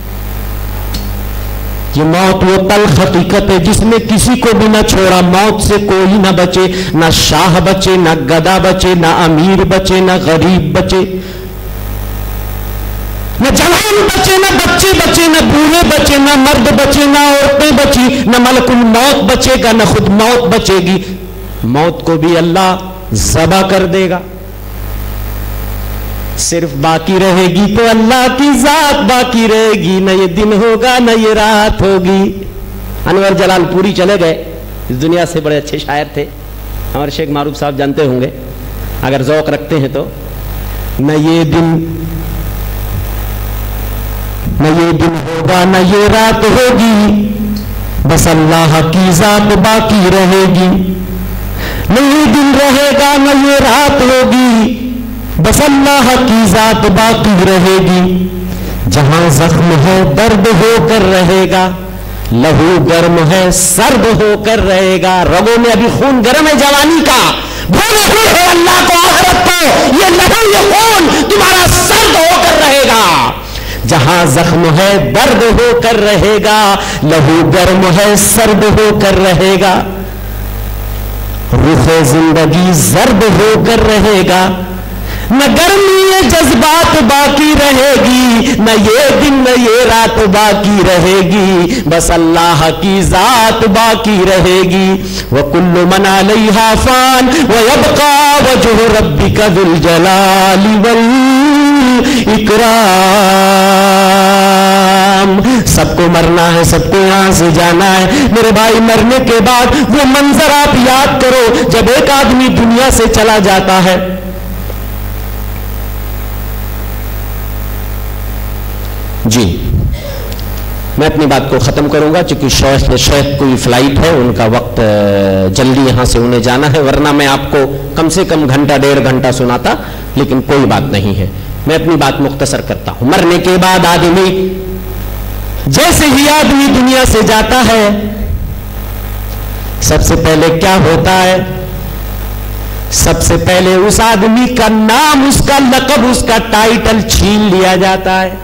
ये मौत वो तल्ख हकीकत है जिसमें किसी को भी न छोड़ा, मौत से कोई न बचे, न शाह बचे, न गदा बचे, न अमीर बचे, न गरीब बचे, न जवान बचे, न बच्चे बचे, न बूढ़े बचे, न मर्द बचे, न औरतें बची, न मलकुल मौत बचेगा, न खुद मौत बचेगी। मौत को भी अल्लाह ज़बा कर देगा, सिर्फ बाकी रहेगी तो अल्लाह की जात बाकी रहेगी। न ये दिन होगा न ये रात होगी। अनवर जलालपुरी चले गए, इस दुनिया से बड़े अच्छे शायर थे, हमारे शेख मारूफ साहब जानते होंगे अगर ज़ौक़ रखते हैं तो। न ये दिन न ये दिन होगा न ये रात होगी, बस अल्लाह की जात बाकी रहेगी। न ये दिन रहेगा न ये रात होगी, بس اللہ کی ذات باقی رہے گی. جہاں زخم ہے درد ہو کر رہے گا, لہو گرم ہے سرد ہو کر رہے گا. رگوں میں ابھی خون گرم ہے جوانی کا, بھولے ہوئے ہے اللہ کو آخرت کو, یہ لہو یہ خون تمہارا سرد ہو کر رہے گا. جہاں زخم ہے درد ہو کر رہے گا, لہو گرم ہے سرد ہو کر رہے گا. رخ زندگی زرد ہو کر رہے گا, نہ گرمی جذبات باقی رہے گی, نہ یہ دن نہ یہ رات باقی رہے گی. بس اللہ کی ذات باقی رہے گی. وَكُلُّ مَنْ عَلَيْهَا فَانٍ وَيَبْقَى وَجْهُ رَبِّكَ ذُو الْجَلَالِ وَالْإِكْرَامِ. سب کو مرنا ہے, سب کو یہاں سے جانا ہے. میرے بھائی, مرنے کے بعد وہ منظر آپ یاد کرو جب ایک آدمی دنیا سے چلا جاتا ہے. جی میں اپنی بات کو ختم کروں گا چونکہ شیخ شیخ کوئی فلائٹ ہے, ان کا وقت جلدی یہاں سے انہیں جانا ہے, ورنہ میں آپ کو کم سے کم گھنٹہ ڈیڑھ گھنٹہ سناتا, لیکن کوئی بات نہیں ہے. میں اپنی بات مختصر کرتا ہوں. مرنے کے بعد آدمی, جیسے ہی آدمی دنیا سے جاتا ہے, سب سے پہلے کیا ہوتا ہے؟ سب سے پہلے اس آدمی کا نام, اس کا لقب, اس کا ٹائٹل چھین لیا جاتا ہے.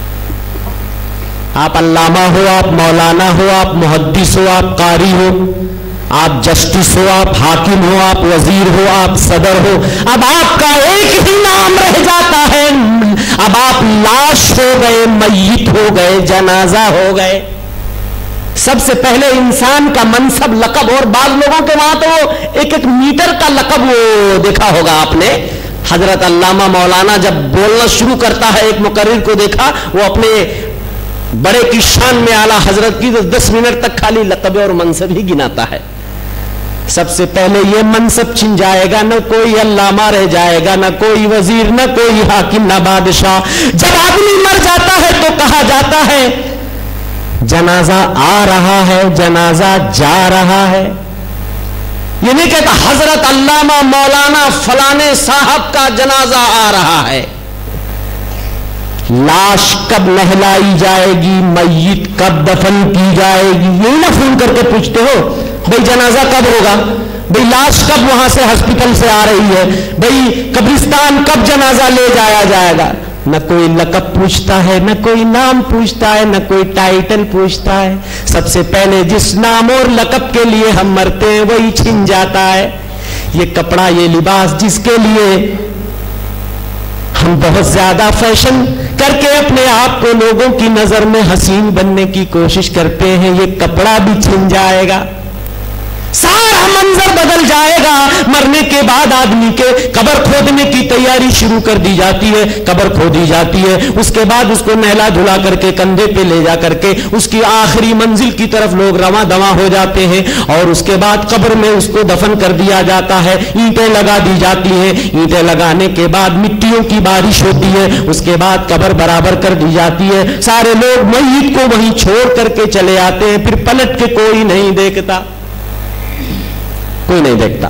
آپ علامہ ہو, آپ مولانا ہو, آپ محدث ہو, آپ قاری ہو, آپ جسٹس ہو, آپ حاکم ہو, آپ وزیر ہو, آپ صدر ہو, اب آپ کا ایک ہی نام رہ جاتا ہے. اب آپ لاش ہو گئے, میت ہو گئے, جنازہ ہو گئے. سب سے پہلے انسان کا منصب, لقب, اور بعض لوگوں کے وہاں تو ایک ایک میٹر کا لقب وہ دیکھا ہوگا آپ نے. حضرت علامہ مولانا جب بولنا شروع کرتا ہے, ایک مقرر کو دیکھا وہ اپنے بڑے کی شان میں اعلیٰ حضرت کی تو دس منٹ تک خالی لقب اور منصب ہی گناتا ہے. سب سے پہلے یہ منصب چھن جائے گا, نہ کوئی علامہ رہ جائے گا, نہ کوئی وزیر, نہ کوئی حاکم, نہ بادشاہ. جب آدمی مر جاتا ہے تو کہا جاتا ہے جنازہ آ رہا ہے, جنازہ جا رہا ہے. یہ نہیں کہتا حضرت علامہ مولانا فلانے صاحب کا جنازہ آ رہا ہے. لاش کب نہلائی جائے گی, میت کب دفن کی جائے گی, یہی نہ فون کر کے پوچھتے ہو بھئی جنازہ کب ہوگا, بھئی لاش کب وہاں سے ہاسپٹل سے آ رہی ہے, بھئی قبرستان کب جنازہ لے جایا جائے گا. نہ کوئی لقب پوچھتا ہے, نہ کوئی نام پوچھتا ہے, نہ کوئی ٹائٹل پوچھتا ہے. سب سے پہلے جس نام اور لقب کے لیے ہم مرتے ہیں وہی چھن جاتا ہے. یہ کپڑا, یہ لباس جس کے لیے ہم بہت زیادہ فیشن کر کے اپنے آپ کو لوگوں کی نظر میں حسین بننے کی کوشش کرتے ہیں, یہ کپڑا بھی چھن جائے گا. سارا منظر بدل جائے گا. مرنے کے بعد آدمی کے قبر کھودنے کی تیاری شروع کر دی جاتی ہے. قبر کھودی جاتی ہے, اس کے بعد اس کو نہلا دھلا کر کے کندھے پہ لے جا کر کے اس کی آخری منزل کی طرف لوگ رواں دواں ہو جاتے ہیں, اور اس کے بعد قبر میں اس کو دفن کر دیا جاتا ہے. اینٹیں لگا دی جاتی ہیں, اینٹیں لگانے کے بعد مٹیوں کی بارش ہوتی ہے, اس کے بعد قبر برابر کر دی جاتی ہے. سارے لوگ میت کو وہیں چھوڑ کر کے چلے آتے ہیں, پھر پلٹ کے کوئی نہیں دیکھتا, کوئی نہیں دیکھتا.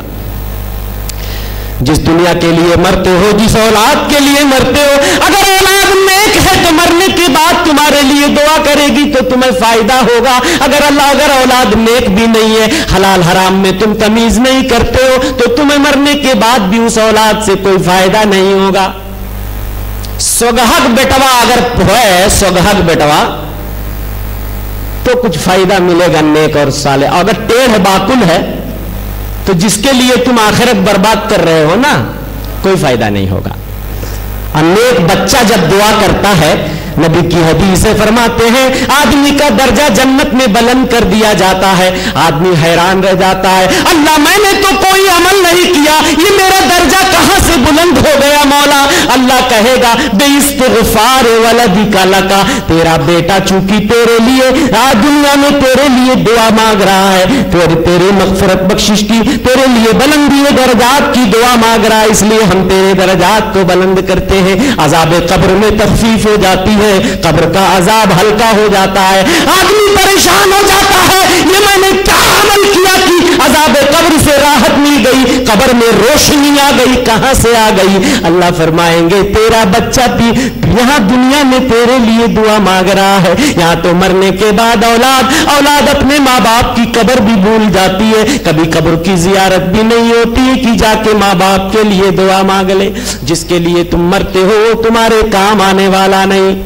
جس دنیا کے لیے مرتے ہو, جس اولاد کے لیے مرتے ہو, اگر اولاد نیک ہے تو مرنے کے بعد تمہارے لیے دعا کرے گی تو تمہیں فائدہ ہوگا. اگر اللہ اگر اولاد نیک بھی نہیں ہے, حلال حرام میں تم تمیز نہیں کرتے ہو, تو تمہیں مرنے کے بعد بھی اس اولاد سے کوئی فائدہ نہیں ہوگا. سوگہگ بیٹوا اگر ہے, سوگہگ بیٹوا تو کچھ فائدہ ملے گا نیک اور صالح. اگر ٹیڑھ باکل ہے تو جس کے لیے تم آخرت برباد کر رہے ہو نا, کوئی فائدہ نہیں ہوگا. اور نیک بچہ جب دعا کرتا ہے, نبی کی حدیث سے فرماتے ہیں آدمی کا درجہ جنت میں بلند کر دیا جاتا ہے. آدمی حیران رہ جاتا ہے, اللہ میں نے تو کوئی عمل نہیں کیا, یہ میرا درجہ کہاں سے بلند ہو گیا مولا. اللہ کہے گا بے استغفار ولدک لکا, تیرا بیٹا چونکہ تیرے لیے آج دنیا میں تیرے لیے دعا مانگ رہا ہے, تیرے تیرے مغفرت بخشش کی, تیرے لیے بلندی درجات کی دعا مانگ رہا ہے, اس لیے ہم تیرے درجات کو بلند کرتے ہیں. عذاب قبر میں تخفیف ہو جاتی ہے, قبر کا عذاب ہلکا ہو جاتا ہے. آدمی پریشان ہو جاتا ہے, یہ میں نے کیا عمل کیا کہ عذاب قبر سے راحت مل گئی. قبر میں روشنی آ گئی، کہاں سے آ گئی؟ اللہ فرمائیں گے تیرا بچہ بھی یہاں دنیا میں تیرے لیے دعا مانگ رہا ہے، یہاں تو مرنے کے بعد اولاد اولاد اپنے ماں باپ کی قبر بھی بھول جاتی ہے، کبھی قبر کی زیارت بھی نہیں ہوتی کہ جا کے ماں باپ کے لیے دعا مانگ لے۔ جس کے لیے تم مرتے ہو وہ تمہارے کام آنے والا نہیں۔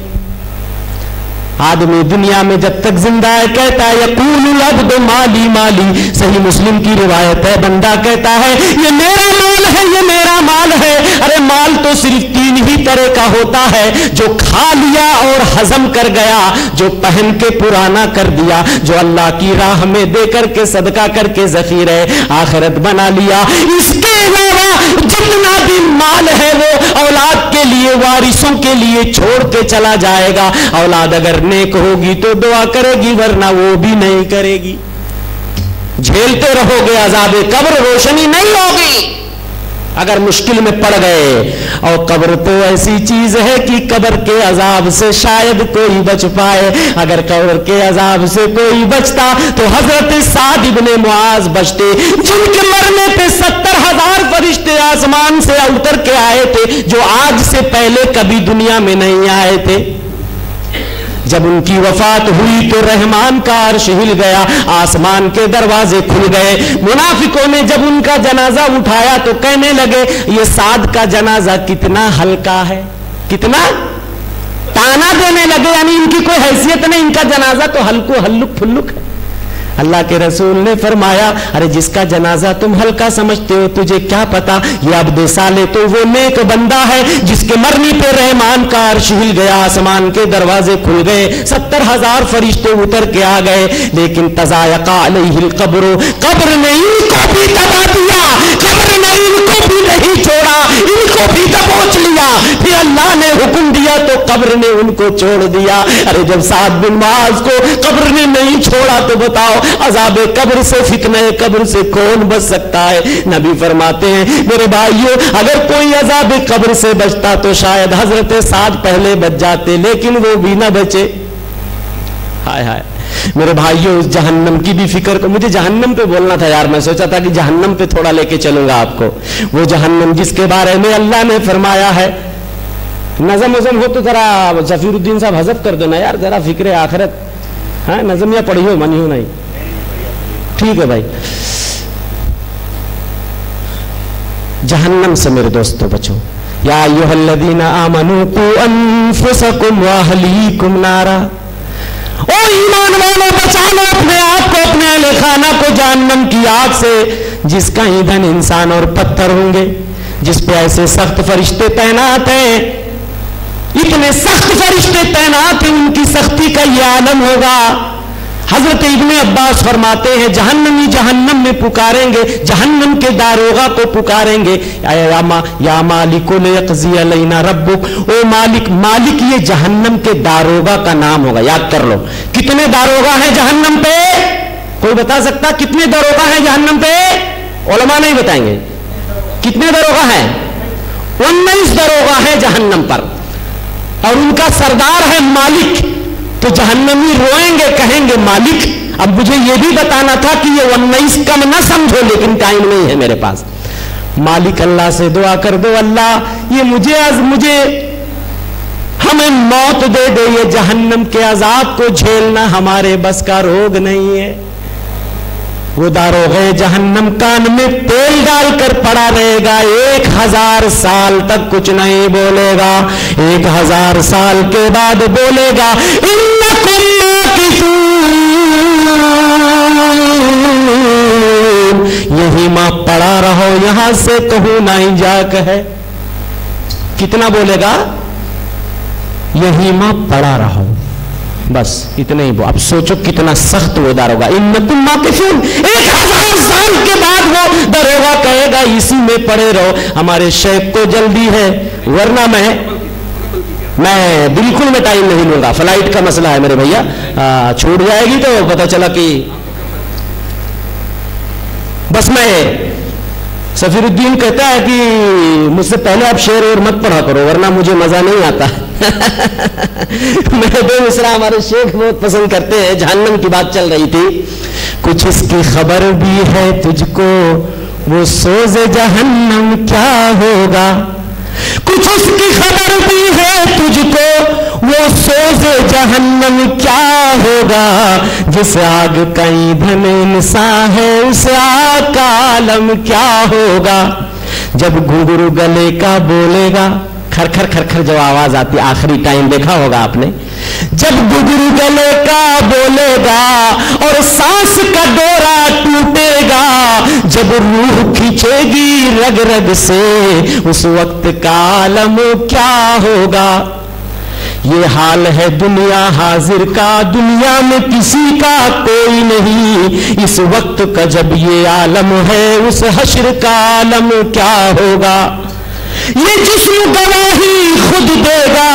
آدمی دنیا میں جب تک زندہ ہے کہتا ہے یقول العبد مالی مالی، صحیح مسلم کی روایت ہے، بندہ کہتا ہے یہ میرا مال ہے، یہ میرا مال ہے۔ ارے مال تو صرف تین ہی طرح کا ہوتا ہے، جو کھا لیا اور ہضم کر گیا، جو پہن کے پرانا کر دیا، جو اللہ کی راہ میں دے کر کے صدقہ کر کے ذخیرہ آخرت بنا لیا۔ اس کے علاوہ جتنا بھی مال ہے وہ اولاد کے لیے، وارثوں کے لیے چھوڑ کے چلا جائے گا۔ اولاد اگر نیک ہوگی تو دعا کرے گی، ورنہ وہ بھی نہیں کرے گی۔ جھیلتے رہو گے عذاب قبر، روشنی نہیں ہوگی اگر مشکل میں پڑ گئے۔ اور قبر تو ایسی چیز ہے کہ قبر کے عذاب سے شاید کوئی بچ پائے۔ اگر قبر کے عذاب سے کوئی بچتا تو حضرت سعد ابن معاذ بچتے، جن کے مرنے پہ ستر ہزار فرشتے آسمان سے اتر کے آئے تھے، جو آج سے پہلے کبھی دنیا میں نہیں آئے تھے۔ جب ان کی وفات ہوئی تو رحمان کا عرش ہل گیا، آسمان کے دروازے کھل گئے۔ منافقوں نے جب ان کا جنازہ اٹھایا تو کہنے لگے یہ سعد کا جنازہ کتنا ہلکا ہے، کتنا تانا دینے لگے، یعنی ان کی کوئی حیثیت نہیں، ان کا جنازہ تو ہلکو ہلک پھلک ہے۔ اللہ کے رسول نے فرمایا ارے جس کا جنازہ تم ہلکا سمجھتے ہو تجھے کیا پتا، یہ عبد صالح تو وہ نیک بندہ ہے جس کے مرنے پہ رحمان کا عرش ہل گیا، آسمان کے دروازے کھل گئے، ستر ہزار فرشتے اتر کے آ گئے، لیکن تضایق علیہ القبر، قبر نے ان کو بھی دبا دیا، قبر نے ان کو بھی نہیں چھوڑا، ان کو بھی دبوچ لیا۔ پھر اللہ نے حکم دیا تو قبر نے ان کو چھوڑ دیا۔ ارے جب سعد بن معاذ کو قبر نے نہیں چھوڑا تو بتاؤ عذاب قبر سے، فتنہ قبر سے کون بچ سکتا ہے؟ نبی فرماتے ہیں میرے بھائیوں اگر کوئی عذاب قبر سے بچتا تو شاید حضرت سعد پہلے بچ جاتے، لیکن وہ بھی نہ بچے۔ ہائے ہائے میرے بھائیوں، اس جہنم کی بھی فکر کو، مجھے جہنم پہ بولنا تھا یار، میں سوچا تھا کہ جہنم پہ تھوڑا لے کے چلوں گا آپ کو۔ وہ جہنم جس کے بارے میں اللہ نے فرمایا ہے، نظم وزم ہو تو ذرا ظفیر الدین صاحب حذف کر دینا یار، ذرا فکر آخرت، ہاں نظم یا پڑھی ہو منی ہو نہیں، ٹھیک ہے بھائی۔ جہنم سے میرے دوستو بچو، یا ایھا الذین آمنوا قوا انفسکم واہلیکم نارا، او ایمان والو بچا لو اپنے آپ کو، اپنے اہل خانہ کو جہنم کی آگ سے، جس کا ایندھن انسان اور پتھر ہوں گے، جس پہ ایسے سخت فرشتے تعینات ہیں، اتنے سخت فرشتے تعینات ہیں، ان کی سختی کا یہ عالم ہوگا۔ حضرت ابن عباس فرماتے ہیں جہنمی جہنم میں پکاریں گے، جہنم کے داروغہ کو پکاریں گے، یا مالک لیقضی علینا ربک، او مالک، مالک یہ جہنم کے داروغہ کا نام ہوگا، یاد کر لو۔ کتنے داروغہ ہیں جہنم پہ؟ کوئی بتا سکتا کتنے داروغہ ہیں جہنم پہ؟ علماء نہیں بتائیں گے کتنے داروغہ ہیں؟ انیس داروغہ ہیں جہنم پر، اور ان کا سردار ہے مالک۔ تو جہنمی روئیں گے، کہیں گے مالک، اب مجھے یہ بھی بتانا تھا کہ یہ انیس کم نہ سمجھو، لیکن ٹائم نہیں ہے میرے پاس۔ مالک اللہ سے دعا کر دو اللہ یہ مجھے از مجھے ہمیں موت دے دے، یہ جہنم کے عذاب کو جھیلنا ہمارے بس کا روگ نہیں ہے۔ وہ داروغے جہنم کان میں تیل ڈال کر پڑا رہے گا، ایک ہزار سال تک کچھ نہیں بولے گا، ایک ہزار سال کے بعد بولے گا انکم ماکثون، یہی ماں پڑا رہو، یہاں سے کہوں نہ جا کہے۔ کتنا بولے گا؟ یہی ماں پڑا رہو، بس اتنے ہی۔ اب سوچو کتنا سخت وہ داروغہ، انکم ماکثون، ایک ہزار سال کے بعد وہ داروغہ کہے گا اسی میں پڑے رہو۔ ہمارے شیخ کو جلدی ہے، ورنہ میں میں بالکل میں ٹائم نہیں لوں گا، فلائٹ کا مسئلہ ہے میرے بھیا، چھوٹ جائے گی تو پتہ چلا کہ بس میں سفیر الدین کہتا ہے کہ مجھ سے پہلے آپ شعر اور مت پڑھا کرو ورنہ مجھے مزہ نہیں آتا۔ میرے دو مصرع ہمارے شیخ بہت پسند کرتے ہیں۔ جہنم کی بات چل رہی تھی، کچھ اس کی خبر بھی ہے تجھ کو، وہ سوز جہنم کیا ہوگا؟ کچھ اس کی خبر بھی ہے تجھ کو، وہ سوز جہنم کیا ہوگا؟ جس آگ کا ایندھن انسان ہے اس آگ کا عالم کیا ہوگا؟ جب گھنگرو گلے کا بولے گا، کھر کھر کھر کھر جو آواز آتی، آخری ٹائم دیکھا ہوگا آپ نے، جب گھنگرو گلے کا بولے گا اور سانس کا ڈورا ٹوٹے گا، جب روح کھینچے گی رگ رگ سے، اس وقت کا عالم کیا ہوگا؟ یہ حال ہے دنیا حاضر کا، دنیا میں کسی کا کوئی نہیں، اس وقت کا جب یہ عالم ہے، اس حشر کا عالم کیا ہوگا؟ یہ جسم گواہی خود دے گا،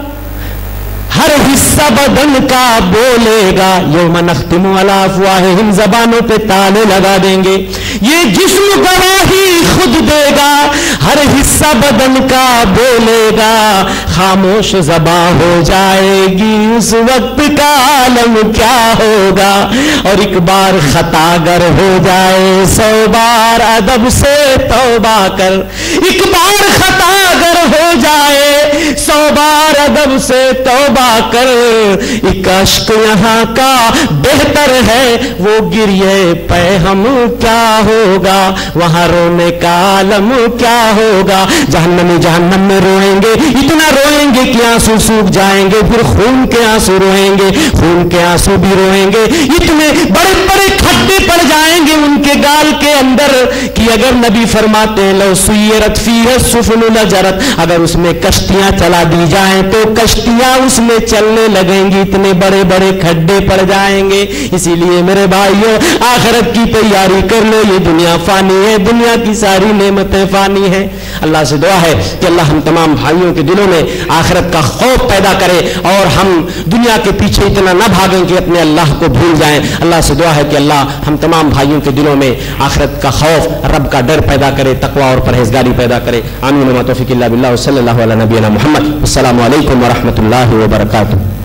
ہر حصہ بدن کا بولے گا، یوم نختم علی افواہہم، زبانوں پہ تالے لگا دیں گے، یہ جسم گواہی خود دے گا، ہر حصہ بدن کا بولے گا، خاموش زبان ہو جائے گی، اس وقت کا عالم کیا ہوگا؟ اور ایک بار خطا گر ہو جائے، سو بار ادب سے توبہ کر، ایک بار خطا گر ہو جائے، سو بار ادب سے توبہ کر، ایک اشک یہاں کا بہتر ہے، وہ گریے پہ ہم کیا ہوگا؟ وہاں رونے کا عالم کیا ہوگا؟ جہنمی جہنم میں روئیں گے، اتنا روئیں گے کہ آنسو سوکھ جائیں گے، پھر خون کے آنسو روئیں گے، خون کے آنسو بھی روئیں گے، اتنے بڑے بڑے کھڈے پڑ جائیں گے ان کے گال کے اندر کہ اگر نبی فرماتے ہیں لو سیرت فیہ السفن لجرت، اگر اس میں کشتیاں چلا دی جائیں تو کشتیاں اس میں چلنے لگیں گی، اتنے بڑے بڑے کھڈے پڑ جائیں گے۔ اسی لیے میرے بھائیوں، آخرت کی تیاری کر لو، یہ دنیا فانی ہے، دنیا کی ساری نعمتیں فانی ہیں۔ اللہ سے دعا ہے کہ اللہ ہم تمام بھائیوں کے دلوں میں آخرت کا خوف پیدا کرے اور ہم دنیا کے پیچھے اتنا نہ بھاگیں کہ اپنے اللہ کو بھول جائیں۔ اللہ سے دعا ہے کہ اللہ ہم تمام بھائیوں کے دلوں میں آخرت کا خوف، رب کا ڈر پیدا کرے، تقوی اور پرہیزگاری پیدا کرے۔ آمین و ما توفیق الا باللہ، صلی اللہ علیہ نبینا محمد۔ السلام علیکم ورحمۃ اللہ وبرکاتہ۔